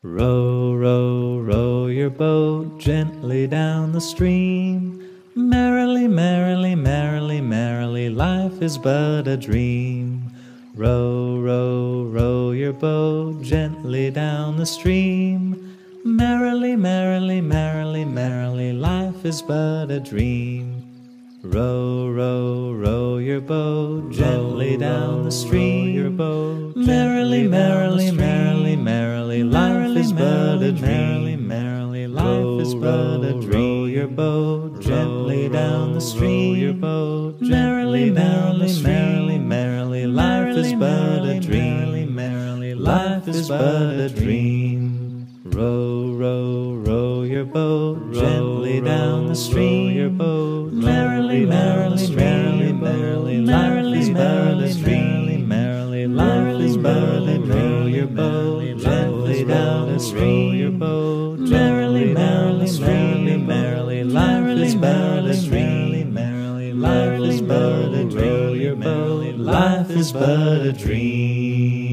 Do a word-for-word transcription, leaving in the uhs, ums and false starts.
Row, row, row your boat gently down the stream. Merrily, merrily, merrily, merrily, life is but a dream. Row, row, row your boat gently down the stream. Merrily, merrily, merrily, merrily, life is but a dream. Row, row, row your boat gently down the stream. Your boat merrily, merrily, merrily, merrily, life is but a dream. Merrily, life is but a dream. Row your boat gently down the stream. Your boat merrily, merrily, merrily, merrily, life is but a dream. Merrily, life is but a dream. Row, row, row your boat gently down the stream. Your boat merrily, merrily, merrily, merrily, life is but a dream. Merrily, life is but a dream. Row your boat gently down the stream. Your boat merrily, merrily, merrily, merrily, life is but a dream. Merrily, life is but a dream. Your boat, life is but a dream.